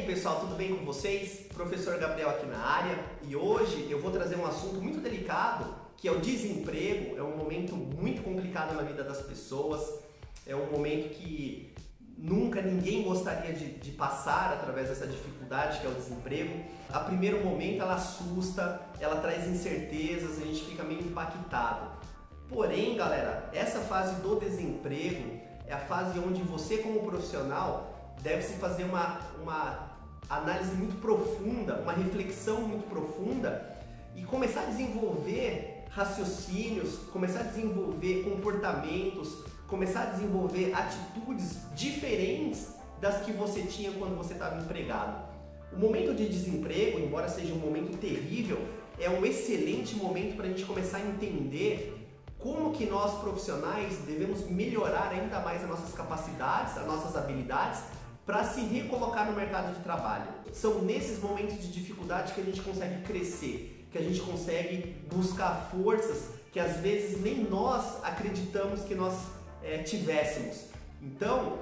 aí pessoal, tudo bem com vocês? Professor Gabriel aqui na área e hoje eu vou trazer um assunto muito delicado que é o desemprego. É um momento muito complicado na vida das pessoas, é um momento que nunca ninguém gostaria de passar através dessa dificuldade que é o desemprego. A primeiro momento ela assusta, ela traz incertezas, a gente fica meio impactado. Porém, galera, essa fase do desemprego é a fase onde você como profissional deve-se fazer uma análise muito profunda, uma reflexão muito profunda e começar a desenvolver raciocínios, começar a desenvolver comportamentos, começar a desenvolver atitudes diferentes das que você tinha quando você estava empregado. O momento de desemprego, embora seja um momento terrível, é um excelente momento para a gente começar a entender como que nós profissionais devemos melhorar ainda mais as nossas capacidades, as nossas habilidades para se recolocar no mercado de trabalho. São nesses momentos de dificuldade que a gente consegue crescer, que a gente consegue buscar forças que às vezes nem nós acreditamos que nós tivéssemos. Então,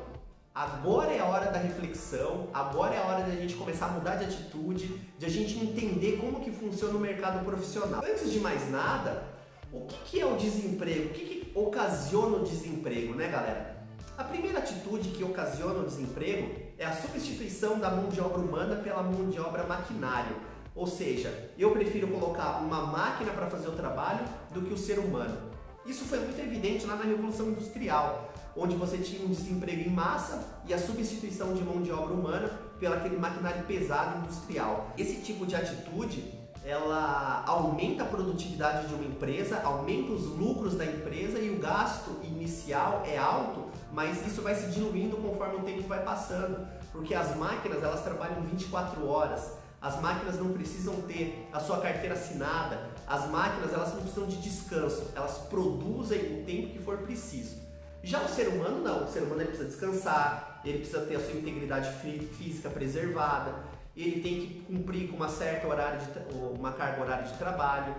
agora é a hora da reflexão, agora é a hora da gente começar a mudar de atitude, de a gente entender como que funciona o mercado profissional. Antes de mais nada, o que é o desemprego? O que ocasiona o desemprego, né, galera? A primeira atitude que ocasiona o desemprego é a substituição da mão de obra humana pela mão de obra maquinária. Ou seja, eu prefiro colocar uma máquina para fazer o trabalho do que o ser humano. Isso foi muito evidente lá na Revolução Industrial, onde você tinha um desemprego em massa e a substituição de mão de obra humana pelo aquele maquinário pesado industrial. Esse tipo de atitude ela aumenta a produtividade de uma empresa, aumenta os lucros da empresa e o gasto inicial é alto, mas isso vai se diluindo conforme o tempo vai passando, porque as máquinas elas trabalham 24 horas, as máquinas não precisam ter a sua carteira assinada, as máquinas elas não precisam de descanso, elas produzem o tempo que for preciso. Já o ser humano não, o ser humano ele precisa descansar, ele precisa ter a sua integridade física preservada, ele tem que cumprir com uma certa uma carga horária de trabalho.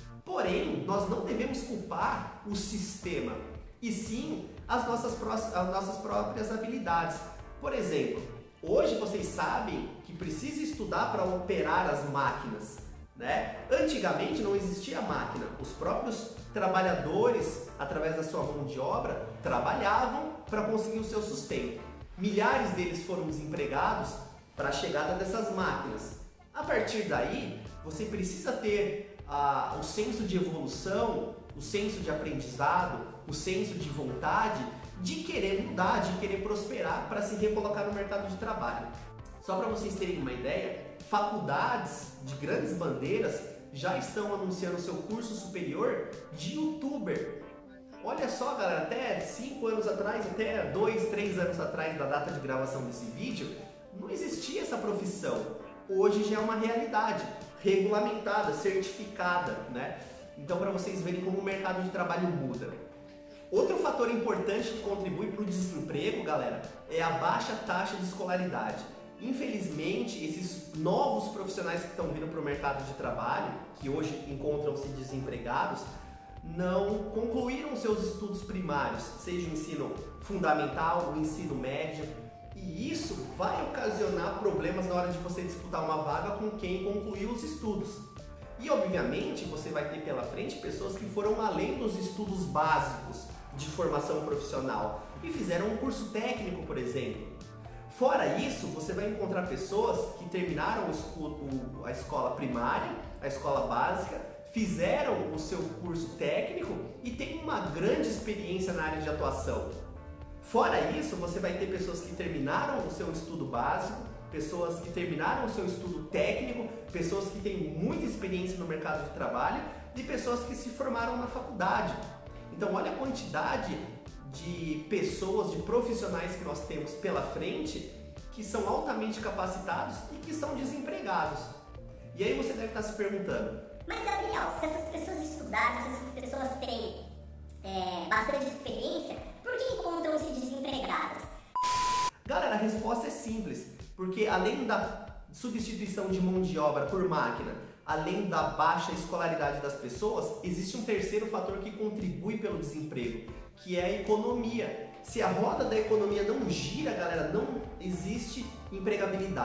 Porém, nós não devemos culpar o sistema, e sim as nossas próprias habilidades. Por exemplo, hoje vocês sabem que precisa estudar para operar as máquinas, né? Antigamente não existia máquina, os próprios trabalhadores, através da sua mão de obra, trabalhavam para conseguir o seu sustento. Milhares deles foram desempregados para a chegada dessas máquinas. A partir daí, você precisa ter o senso de evolução, o senso de aprendizado, o senso de vontade de querer mudar, de querer prosperar para se recolocar no mercado de trabalho. Só para vocês terem uma ideia, faculdades de grandes bandeiras já estão anunciando seu curso superior de youtuber. Olha só, galera, até 5 anos atrás, até 2, 3 anos atrás da data de gravação desse vídeo, não existia essa profissão. Hoje já é uma realidade, regulamentada, certificada, né? Então, para vocês verem como o mercado de trabalho muda. Outro fator importante que contribui para o desemprego, galera, é a baixa taxa de escolaridade. Infelizmente, esses novos profissionais que estão vindo para o mercado de trabalho, que hoje encontram-se desempregados, não concluíram seus estudos primários, seja o ensino fundamental, o ensino médio, e isso vai ocasionar problemas na hora de você disputar uma vaga com quem concluiu os estudos. E obviamente você vai ter pela frente pessoas que foram além dos estudos básicos de formação profissional e fizeram um curso técnico, por exemplo. Fora isso, você vai encontrar pessoas que terminaram a escola primária, a escola básica, fizeram o seu curso técnico e têm uma grande experiência na área de atuação. Fora isso, você vai ter pessoas que terminaram o seu estudo básico, pessoas que terminaram o seu estudo técnico, pessoas que têm muita experiência no mercado de trabalho e pessoas que se formaram na faculdade. Então, olha a quantidade de pessoas, de profissionais que nós temos pela frente que são altamente capacitados e que estão desempregados. E aí você deve estar se perguntando: mas Gabriel, se essas pessoas estudaram, se essas pessoas têm bastante experiência, por que encontram-se desempregadas? Galera, a resposta é simples, porque além da substituição de mão de obra por máquina, além da baixa escolaridade das pessoas, existe um terceiro fator que contribui pelo desemprego, que é a economia. Se a roda da economia não gira, galera, não existe empregabilidade.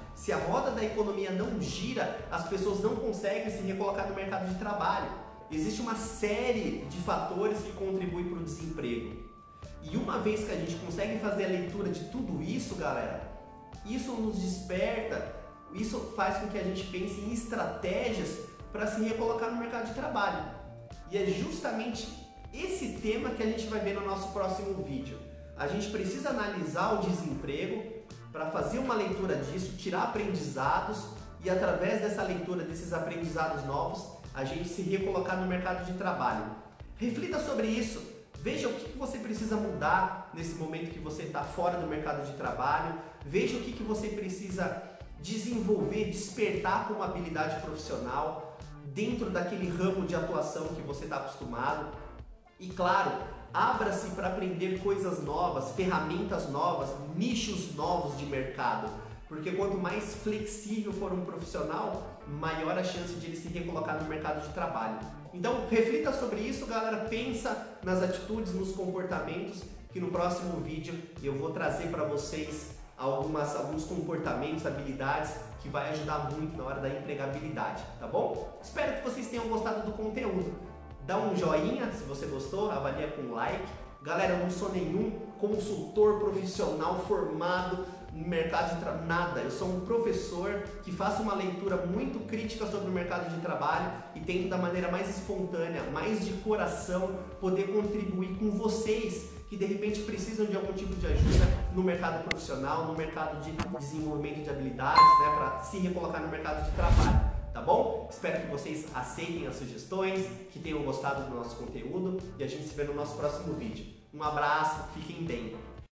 Se a roda da economia não gira, as pessoas não conseguem se recolocar no mercado de trabalho. Existe uma série de fatores que contribuem para o desemprego. E uma vez que a gente consegue fazer a leitura de tudo isso, galera, isso nos desperta, isso faz com que a gente pense em estratégias para se recolocar no mercado de trabalho. E é justamente esse tema que a gente vai ver no nosso próximo vídeo. A gente precisa analisar o desemprego para fazer uma leitura disso, tirar aprendizados e através dessa leitura desses aprendizados novos, a gente se recolocar no mercado de trabalho. Reflita sobre isso. Veja o que você precisa mudar nesse momento que você está fora do mercado de trabalho. Veja o que você precisa desenvolver, despertar como habilidade profissional dentro daquele ramo de atuação que você está acostumado. E claro, abra-se para aprender coisas novas, ferramentas novas, nichos novos de mercado. Porque quanto mais flexível for um profissional, maior a chance de ele se recolocar no mercado de trabalho. Então, reflita sobre isso, galera. Pensa nas atitudes, nos comportamentos, que no próximo vídeo eu vou trazer para vocês alguns comportamentos, habilidades que vai ajudar muito na hora da empregabilidade, tá bom? Espero que vocês tenham gostado do conteúdo. Dá um joinha se você gostou, avalia com like. Galera, eu não sou nenhum consultor profissional formado no mercado de trabalho, nada. Eu sou um professor que faço uma leitura muito crítica sobre o mercado de trabalho e tento da maneira mais espontânea, mais de coração, poder contribuir com vocês que de repente precisam de algum tipo de ajuda no mercado profissional, no mercado de desenvolvimento de habilidades, né, para se recolocar no mercado de trabalho. Tá bom? Espero que vocês aceitem as sugestões, que tenham gostado do nosso conteúdo e a gente se vê no nosso próximo vídeo. Um abraço, fiquem bem!